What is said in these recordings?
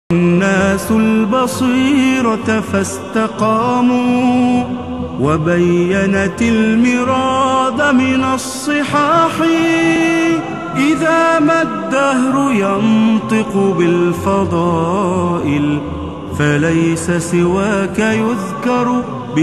الناس البصيرة فاستقاموا وبينت المراد من الصحاح إذا ما الدهر ينطق بالفضائل فليس سواك يذكر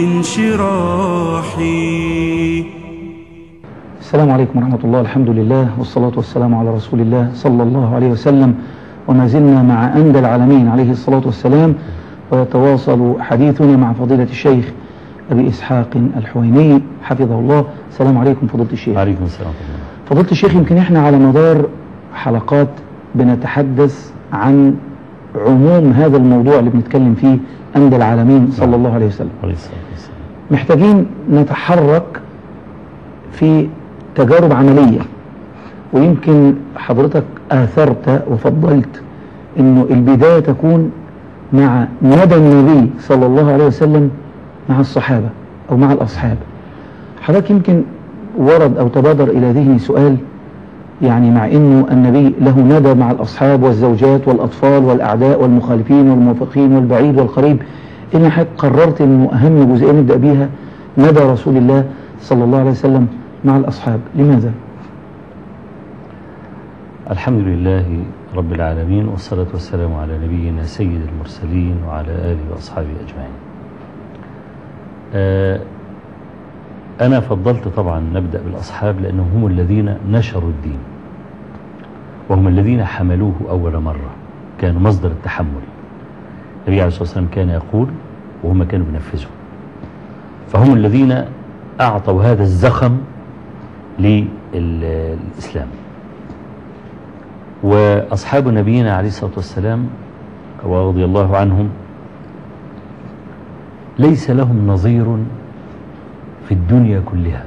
بانشراحي. السلام عليكم ورحمة الله. الحمد لله والصلاة والسلام على رسول الله صلى الله عليه وسلم، وما زلنا مع أندى العالمين عليه الصلاة والسلام، ويتواصل حديثنا مع فضيلة الشيخ أبي إسحاق الحويني حفظه الله. السلام عليكم فضيلة الشيخ. عليكم السلام. فضيلة الشيخ، يمكن احنا على مدار حلقات بنتحدث عن عموم هذا الموضوع اللي بنتكلم فيه، أندى العالمين صلى الله عليه وسلم. محتاجين نتحرك في تجارب عملية، ويمكن حضرتك آثرت وفضلت انه البداية تكون مع ندى النبي صلى الله عليه وسلم مع الصحابة او مع الاصحاب. حضرتك يمكن ورد او تبادر الى ذهني سؤال، يعني مع انه النبي له ندى مع الاصحاب والزوجات والاطفال والاعداء والمخالفين والموافقين والبعيد والقريب، إن حضرتك قررت انه اهم جزئية نبدأ بيها ندى رسول الله صلى الله عليه وسلم مع الاصحاب. لماذا؟ الحمد لله رب العالمين، والصلاة والسلام على نبينا سيد المرسلين وعلى آله وأصحابه أجمعين. أنا فضلت طبعا نبدأ بالأصحاب لأنهم هم الذين نشروا الدين، وهم الذين حملوه أول مرة، كانوا مصدر التحمل. النبي عليه الصلاة والسلام كان يقول وهم كانوا بينفذوا، فهم الذين أعطوا هذا الزخم للإسلام. وأصحاب نبينا عليه الصلاة والسلام ورضي الله عنهم ليس لهم نظير في الدنيا كلها،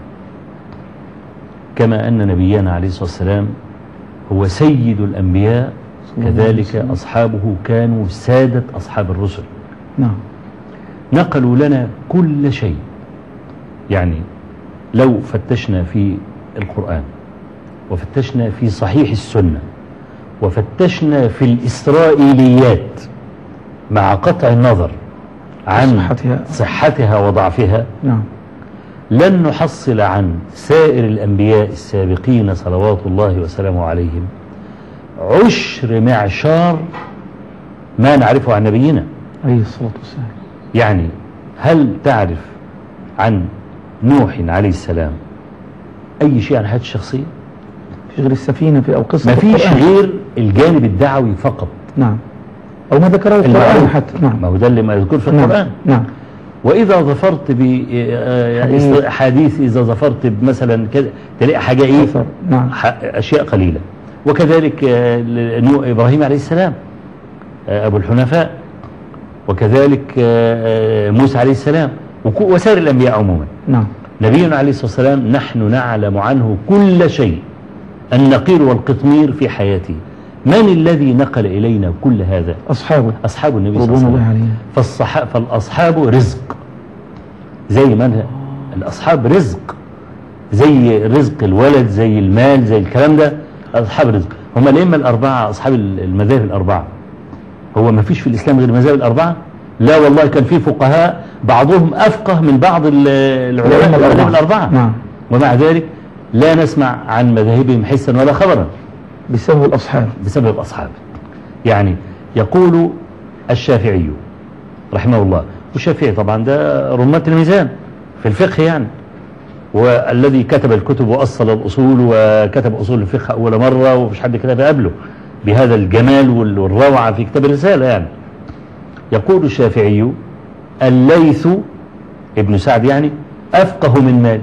كما أن نبينا عليه الصلاة والسلام هو سيد الأنبياء، كذلك أصحابه كانوا سادة أصحاب الرسل. نعم. نقلوا لنا كل شيء. يعني لو فتشنا في القرآن، وفتشنا في صحيح السنة، وفتشنا في الإسرائيليات مع قطع النظر عن صحتها وضعفها، نعم، لن نحصل عن سائر الأنبياء السابقين صلوات الله وسلامه عليهم عشر معشار ما نعرفه عن نبينا عليه الصلاة والسلام. يعني هل تعرف عن نوح عليه السلام أي شيء عن حياته الشخصية؟ غير السفينة في أو قصة، ما فيش غير الجانب الدعوي فقط. نعم. أو ما ذكره القرآن حتى. نعم. ما هو ده اللي ما يذكر في القرآن. نعم. وإذا ظفرت بحديث، إذا ظفرت مثلا كده تلاقي حاجة إيه؟ نعم. أشياء قليلة. وكذلك إبراهيم عليه السلام أبو الحنفاء، وكذلك موسى عليه السلام، وسائر الأنبياء عموما. نعم. نبينا عليه الصلاة والسلام نحن نعلم عنه كل شيء، النقير والقطمير في حياته. من الذي نقل إلينا كل هذا؟ أصحابه، أصحاب النبي صلى الله عليه وسلم. فالأصحاب رزق، زي ما الأصحاب رزق، زي رزق الولد، زي المال، زي الكلام ده. أصحاب رزق هم الأئمة الأربعة، أصحاب المذاهب الأربعة. هو ما فيش في الإسلام غير المذاهب الأربعة؟ لا والله، كان في فقهاء بعضهم أفقه من بعض العلماء الأربعة. نعم. ومع ذلك لا نسمع عن مذاهبهم حسا ولا خبرا بسبب الأصحاب. بسبب الأصحاب. يعني يقول الشافعي رحمه الله، والشافعي طبعا ده رمانة الميزان في الفقه يعني، والذي كتب الكتب وأصل الأصول وكتب أصول الفقه أول مرة، ومش حد كتب قبله بهذا الجمال والروعة في كتاب الرسالة يعني. يقول الشافعي: الليث ابن سعد يعني أفقه من مالك،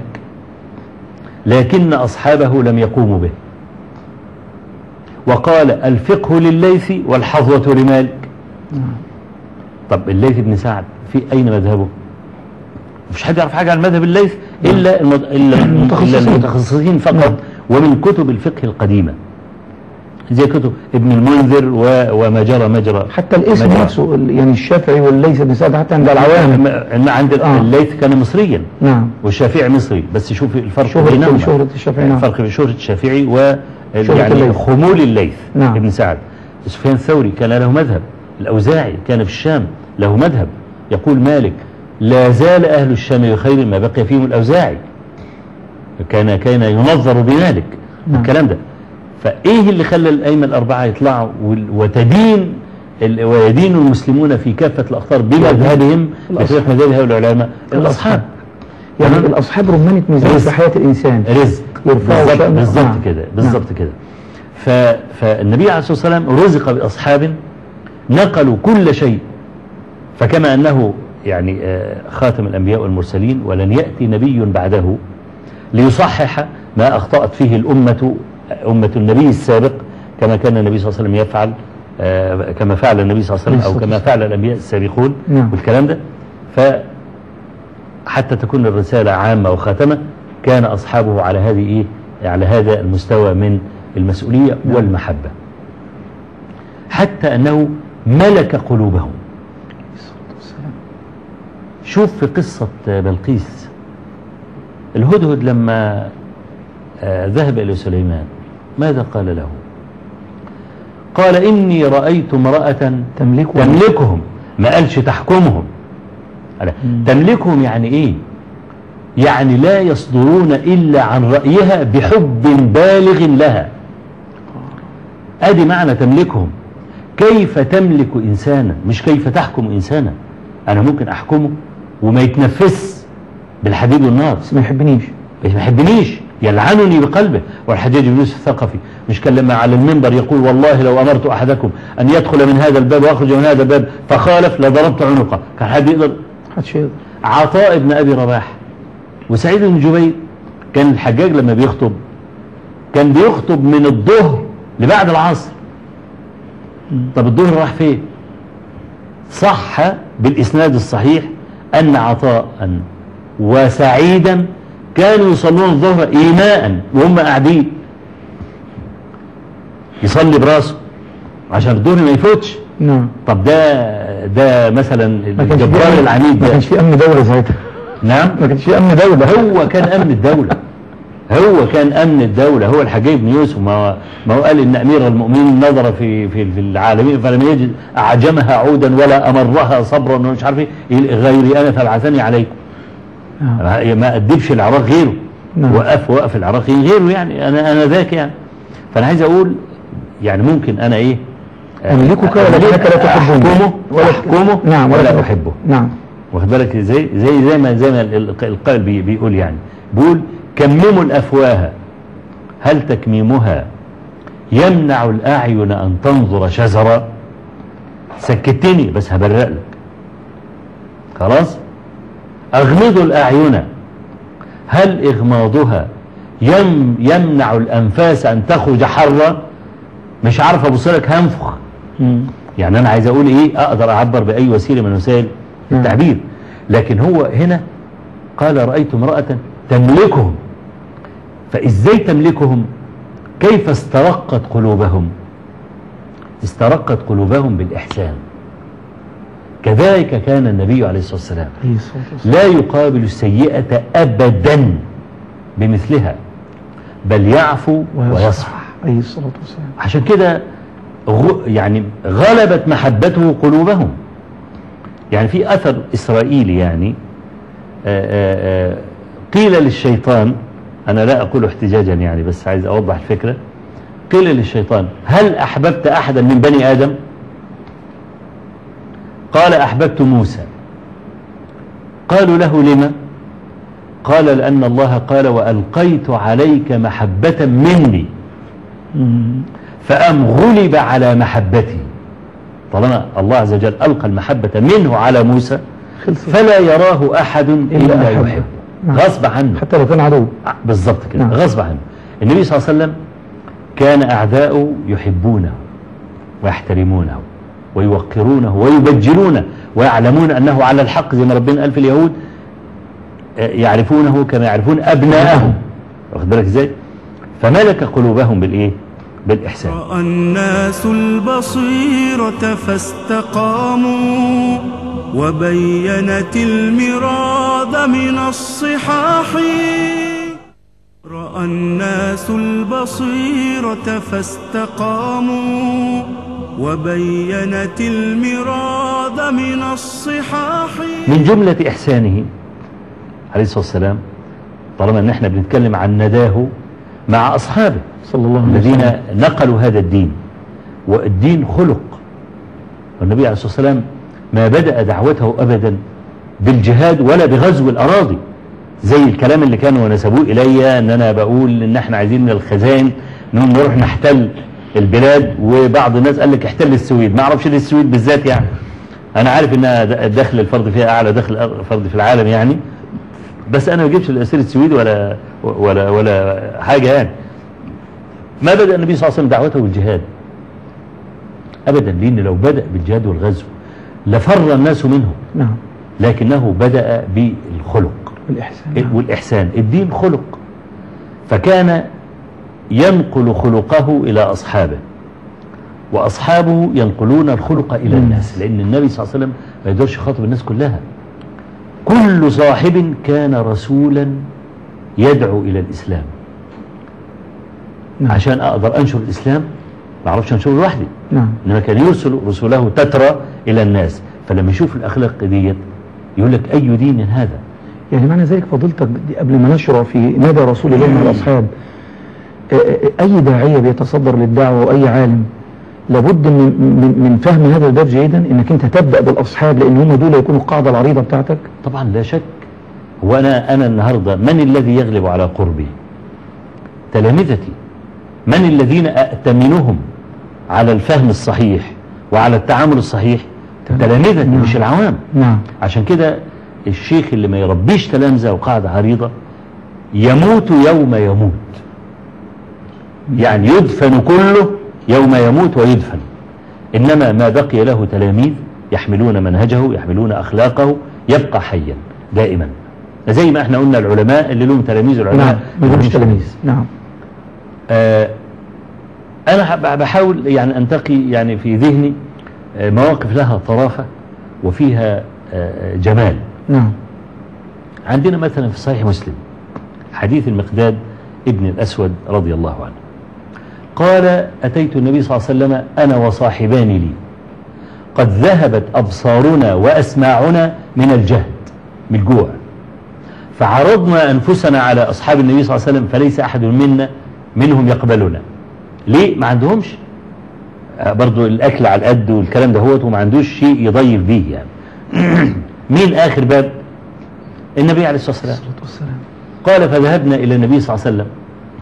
لكن أصحابه لم يقوموا به. وقال: الفقه لليث والحظوة لمالك. طب الليث بن سعد في أين مذهبه؟ مفيش حد يعرف حاجة عن مذهب الليث إلا المتخصصين فقط، ومن كتب الفقه القديمة زي كتب ابن المنذر وما جرى مجرى. حتى الاسم نفسه يعني الشافعي والليث بن سعد حتى عند العوام، عند الليث كان مصريا. نعم. والشافعي مصري، بس شوف الفرق بينهما، شهرة الشافعي. نعم. الفرق بين شهرة الشافعي و يعني خمول الليث. نعم. ابن سعد. سفيان الثوري كان له مذهب، الأوزاعي كان في الشام له مذهب، يقول مالك لا زال أهل الشام بخير ما بقي فيهم الأوزاعي، كان ينظر بمالك الكلام ده. فإيه اللي خلى الأئمة الأربعة يطلعوا ويدين المسلمون في كافة الأخطار بمذهبهم بخلاف مذهب هؤلاء العلماء؟ الأصحاب. يعني الأصحاب رمانة ميزان في حياة الإنسان، رزق. بالضبط كده، بالضبط كده. فالنبي عليه الصلاة والسلام رزق بأصحاب نقلوا كل شيء، فكما أنه يعني خاتم الأنبياء والمرسلين ولن يأتي نبي بعده ليصحح ما أخطأت فيه أمة النبي السابق، كما كان النبي صلى الله عليه وسلم يفعل، كما فعل النبي صلى الله عليه وسلم أو كما فعل الأنبياء السابقون والكلام ده. فحتى تكون الرسالة عامة وخاتمة كان أصحابه على هذا المستوى من المسؤولية والمحبة، حتى أنه ملك قلوبهم. شوف في قصة بلقيس، الهدهد لما ذهب إلى سليمان ماذا قال له؟ قال إني رأيت امرأة تملكهم، ما قالش تحكمهم. تملكهم يعني إيه؟ يعني لا يصدرون إلا عن رأيها بحب بالغ لها. أدي معنى تملكهم. كيف تملك إنسانا، مش كيف تحكم إنسانا. أنا ممكن أحكمه وما يتنفس بالحديد والنار، بس ما يحبنيش يلعنني بقلبه. والحجاج بن يوسف الثقفي مش كان لما على المنبر يقول والله لو أمرت أحدكم أن يدخل من هذا الباب ويخرج من هذا الباب فخالف لضربت عنقه. كان حد يقدر؟ عطاء بن أبي رباح وسعيد بن جبير، كان الحجاج لما بيخطب كان بيخطب من الظهر لبعد العصر. طب الظهر راح فين؟ صح بالإسناد الصحيح أن عطاء وسعيدا كانوا يصلون الظهر إيماء وهم قاعدين، يصلي براسه عشان الظهر ما يفوتش. طب ده مثلا الجبار العنيد ده ما كانش في أمن دولة ساعتها. نعم، ما كانش في أمن دولة. هو كان أمن الدولة. هو الحجاج بن يوسف. ما هو قال إن أمير المؤمنين نظر في العالمين فلم يجد أعجمها عودا ولا أمرها صبرا ومش عارف ايه غيري أنا فابعثني عليكم. ما أدبش العراق غيره، وقف العراق غيره، يعني أنا ذاك يعني. فأنا عايز أقول يعني ممكن أنا إيه أملكك ولكنك لا تحبه ولا أحبه. نعم، واخد بالك زي ما القائل بيقول، يعني بيقول كمموا الأفواه هل تكميمها يمنع الأعين أن تنظر شزرا. سكتني بس هبرق لك خلاص. أغمضوا الأعين هل إغماضها يمنع الأنفاس أن تخرج حرا. مش عارف أبصلك هنفخ. يعني أنا عايز أقول إيه، أقدر أعبر بأي وسيلة من وسائل التعبير. لكن هو هنا قال رأيت امرأة تملكهم. فإزاي تملكهم؟ كيف استرقت قلوبهم؟ استرقت قلوبهم بالإحسان. كذلك كان النبي عليه الصلاة والسلام لا يقابل السيئة أبدا بمثلها، بل يعفو ويصفح. عشان كده يعني غلبت محبته قلوبهم. يعني في أثر إسرائيلي، يعني قيل للشيطان، أنا لا أقول احتجاجا يعني بس عايز أوضح الفكرة، قيل للشيطان هل أحببت أحدا من بني آدم؟ قال أحببت موسى. قالوا له لما؟ قال لأن الله قال وألقيت عليك محبة مني فأم غلب على محبتي. طالما الله عز وجل ألقى المحبة منه على موسى فلا يراه أحد إلا يحب غصب عنه، حتى لو كان عدو. بالضبط كده، غصب عنه. النبي صلى الله عليه وسلم كان أعداؤه يحبونه ويحترمونه ويوقرونه ويبجلونه ويعلمون أنه على الحق، زي ما ربنا قال في اليهود يعرفونه كما يعرفون أبناءهم. واخد بالك ازاي؟ فملك قلوبهم بالإيه؟ بالإحسان. رأى الناس البصيرة فاستقاموا وبينت المراد من الصحاح. رأى الناس البصيرة فاستقاموا وبينت المراد من الصحاح. من جملة إحسانه عليه الصلاة والسلام، طالما أن احنا بنتكلم عن نداه مع أصحابه صلى الله عليه الذين وسلم نقلوا هذا الدين، والدين خلق. والنبي عليه الصلاة والسلام ما بدأ دعوته أبدا بالجهاد ولا بغزو الأراضي، زي الكلام اللي كانوا نسبوه إلي أن أنا بقول إن احنا عايزين من الخزائن نروح نحتل البلاد، وبعض الناس قال لك احتل السويد. ما اعرفش ليه السويد بالذات يعني، أنا عارف إنها دخل الفرد فيها أعلى دخل فرد في العالم يعني، بس أنا ما بجيبش الأسير السويدي ولا حاجة يعني. ما بدأ النبي صلى الله عليه وسلم دعوته بالجهاد أبدا، لأن لو بدأ بالجهاد والغزو لفر الناس منه. نعم. لكنه بدأ بالخلق والإحسان. الدين خلق، فكان ينقل خلقه إلى أصحابه، وأصحابه ينقلون الخلق إلى الناس، لأن النبي صلى الله عليه وسلم ما يقدرش يخاطب الناس كلها. كل صاحب كان رسولا يدعو إلى الإسلام. نعم. عشان أقدر أنشر الإسلام ما أعرفش أنشره لوحدي. نعم. إنما كان يرسل رسوله تترى إلى الناس، فلما يشوف الأخلاق ديت يقول لك أي دين هذا. يعني معنى ذلك فضيلتك قبل ما نشرع في ندى رسول الله مع الأصحاب، أي داعية بيتصدر للدعوة وأي عالم لابد من فهم هذا الباب جيدا، انك انت تبدأ بالأصحاب، لأن هم دول يكونوا القاعدة العريضة بتاعتك. طبعا لا شك. هو أنا النهاردة من الذي يغلب على قربي؟ تلامذتي. من الذين أأتمنهم على الفهم الصحيح وعلى التعامل الصحيح؟ تلامذتي. نعم. مش العوام. نعم. عشان كده الشيخ اللي ما يربيش تلامذة وقاعدة عريضة يموت يوم يموت، يعني يدفن كله يوم يموت ويدفن. إنما ما بقي له تلاميذ يحملون منهجه، يحملون أخلاقه، يبقى حيا دائما. زي ما احنا قلنا العلماء اللي لهم تلاميذ، العلماء ما لهمش تلاميذ. نعم. أنا بحاول يعني أنتقي يعني في ذهني مواقف لها طرافة وفيها جمال. نعم. عندنا مثلا في صحيح مسلم حديث المقداد ابن الأسود رضي الله عنه، قال: أتيت النبي صلى الله عليه وسلم أنا وصاحبان لي قد ذهبت أبصارنا وأسماعنا من الجهد، من الجوع، فعرضنا أنفسنا على أصحاب النبي صلى الله عليه وسلم فليس أحد منهم يقبلنا. ليه؟ ما عندهمش برضو الأكل على القد والكلام ده هوت، وما عندوش شيء يضيف به يعني. مين آخر باب؟ النبي عليه الصلاة والسلام. قال: فذهبنا إلى النبي صلى الله عليه وسلم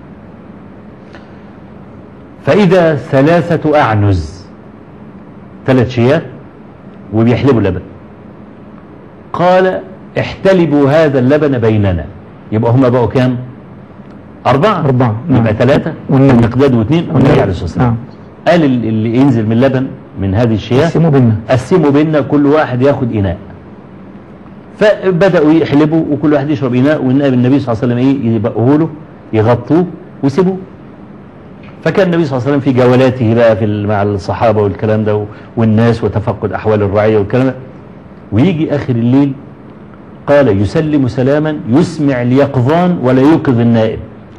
فإذا 3 أعنز، 3 شيات وبيحلبوا لبن. قال: احتلبوا هذا اللبن بيننا. يبقى هم بقوا كام؟ 4. يبقى 3 والمقداد و2 والنبي عليه الصلاة والسلام. قال اللي ينزل من اللبن من هذه الشيات قسموا بيننا، كل واحد ياخد إناء. فبدأوا يحلبوا وكل واحد يشرب إناء، والنبي صلى الله عليه وسلم يبقوه له، يغطوه ويسيبوه. فكان النبي صلى الله عليه وسلم في جولاته بقى مع الصحابة والكلام ده والناس، وتفقد أحوال الرعية والكلام ده، ويجي آخر الليل قال: يسلم سلاما يسمع اليقظان ولا يوقظ النائم.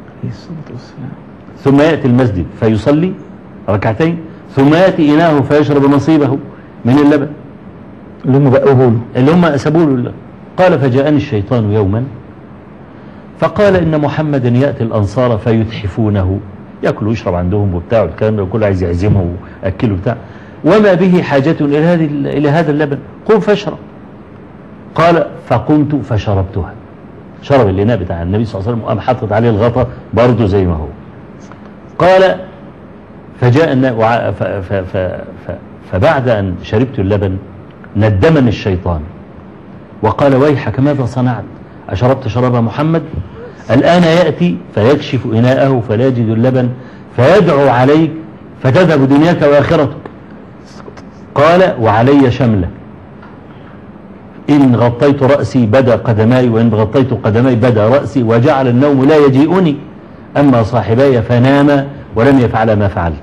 ثم يأتي المسجد فيصلي ركعتين، ثم يأتي إناءه فيشرب نصيبه من اللبن اللي هم بقوه له، اللي هم أسبوه له. قال: فجاءني الشيطان يوما فقال إن محمدا يأتي الأنصار فيتحفونه، يأكل ويشرب عندهم وبتاع والكلام ده، وكل عايز يعزمه وأكله بتاع، وما به حاجة إلى هذا اللبن، قم فاشرب. قال: فقمت فشربتها. شرب الإناء بتاع النبي صلى الله عليه وسلم وقام حطت عليه الغطاء برضه زي ما هو. قال: فجاء فبعد أن شربت اللبن ندمني الشيطان وقال: ويحك ماذا صنعت؟ أشربت شراب محمد؟ الآن يأتي فيكشف إناءه فلا يجد اللبن فيدعو عليك فتذهب دنياك وآخرتك. قال: وعلي شملة، إن غطيت رأسي بدا قدماي، وإن غطيت قدماي بدا رأسي، وجعل النوم لا يجيئني، أما صاحباي فناما ولم يفعل ما فعلت.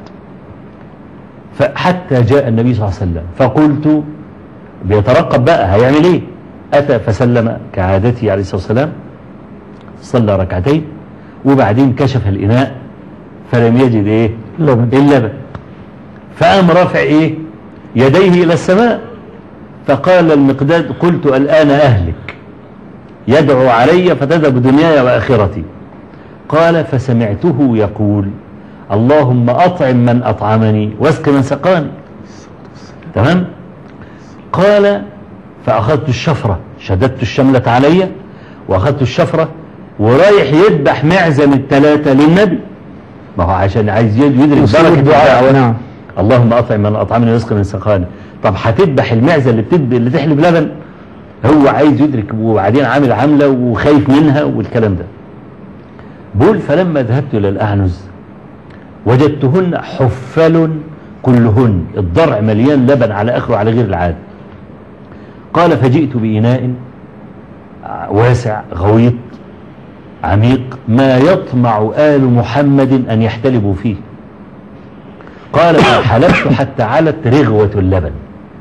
فحتى جاء النبي صلى الله عليه وسلم فقلت، بيترقب بقى هيعمل ايه. أتى فسلم كعادته عليه الصلاة والسلام، صلى ركعتين، وبعدين كشف الإناء فلم يجد ايه؟ اللبن. فقام رافع ايه يديه الى السماء، فقال المقداد قلت الآن أهلك يدعو علي فتذهب دنياي وآخرتي. قال فسمعته يقول اللهم أطعم من أطعمني واسق من سقاني. تمام. قال فأخذت الشفرة، شددت الشملة علي وأخذت الشفرة ورايح يذبح معزم الثلاثة للنبي، ما هو عشان عايز يدرك بركة الدعاء. نعم. اللهم أطعم من أطعمني واسق من سقاني. طب هتذبح المعزة اللي تحلب لبن؟ هو عايز يدرك، وبعدين عامل عملة وخايف منها والكلام ده. بقول فلما ذهبت إلى الأعنز وجدتهن حفل كلهن، الضرع مليان لبن على آخره على غير العادة. قال فجئت بإناء واسع غويط عميق ما يطمع آل محمد أن يحتلبوا فيه. قال فحلبت حتى علت رغوة اللبن،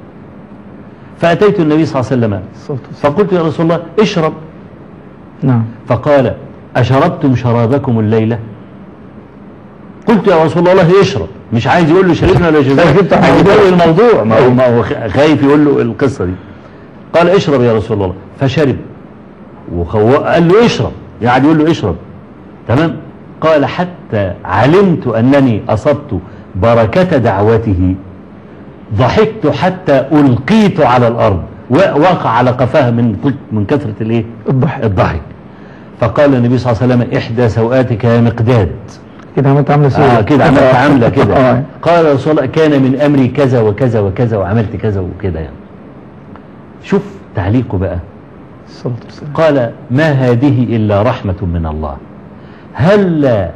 فأتيت النبي صلى الله عليه وسلم فقلت يا رسول الله اشرب. نعم. فقال أشربتم شرابكم الليلة؟ قلت يا رسول الله اشرب، مش عايز يقول له شربنا ولا شربنا، عايز يقول له الموضوع، ما هو خايف يقول له القصة دي. قال اشرب يا رسول الله، فشرب وقال له اشرب، يعني يقول له اشرب. تمام. قال حتى علمت أنني أصبت بركة دعوته ضحكت حتى ألقيت على الأرض، وقع على قفاه من كثرة الايه الضحك. فقال النبي صلى الله عليه وسلم إحدى سوآتك يا مقداد. كده عملت عاملة سيئة. كده عملت عاملة كده. قال يا رسول الله كان من أمري كذا وكذا وكذا وعملت كذا وكذا يعني. شوف تعليقه بقى. قال ما هذه إلا رحمة من الله، هل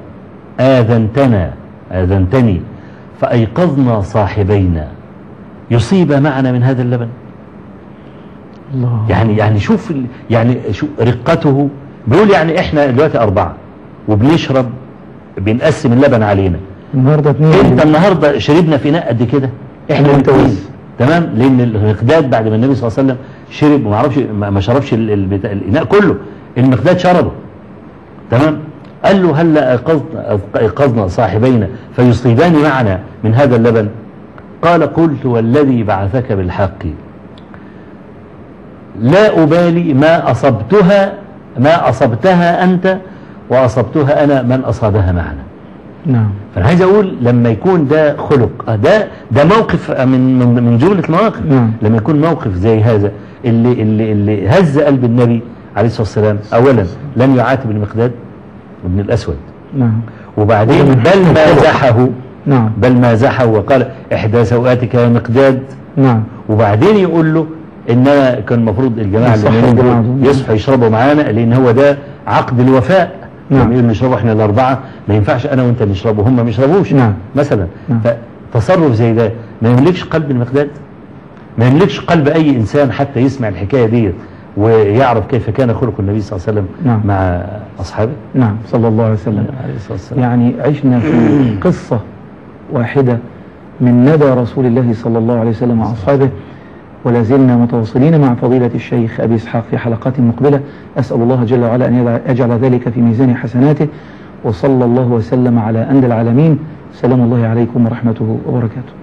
آذنتني فأيقظنا صاحبينا يصيب معنا من هذا اللبن. الله. يعني شوف شوف رقته. بيقول يعني احنا دلوقتي 4 وبنشرب، بنقسم اللبن علينا. النهارده 2. انت النهارده شربنا في اناء قد كده احنا الاثنين. تمام. لان المقداد بعد ما النبي صلى الله عليه وسلم شرب وما عرفش ما شربش الاناء كله، المقداد شربه. تمام. قال له هل أيقظنا صاحبينا فيصيبان معنا من هذا اللبن؟ قال قلت والذي بعثك بالحق لا أبالي ما أصبتها أنت وأصبتها أنا من أصابها معنا. نعم. فأنا عايز أقول لما يكون ده خلق، ده موقف من جملة المواقف. نعم. لما يكون موقف زي هذا اللي هز قلب النبي عليه الصلاة والسلام، أولا لم يعاتب المقداد ابن الأسود. نعم. وبعدين بل مازحه. نعم. بل مازحه وقال إحدى سوآتك يا مقداد. نعم. وبعدين يقول له إنما كان المفروض الجماعة اللي يصحوا يشربوا معانا، لأن هو ده عقد الوفاء. نعم. يقول نشربوا احنا الأربعة، ما ينفعش أنا وأنت نشربوا هم ما يشربوش. نعم. مثلا. نعم. فتصرف زي ده ما يملكش قلب المقداد، ما يملكش قلب أي إنسان حتى يسمع الحكاية دي ويعرف كيف كان خلق النبي صلى الله عليه وسلم. نعم. مع أصحابه. نعم صلى الله عليه وسلم. يعني عشنا في قصة واحدة من ندى رسول الله صلى الله عليه وسلم مع أصحابه، ولا زلنا متواصلين مع فضيلة الشيخ أبي إسحاق في حلقات مقبلة. أسأل الله جل وعلا أن يجعل ذلك في ميزان حسناته، وصلى الله وسلم على أندى العالمين. سلام الله عليكم ورحمته وبركاته.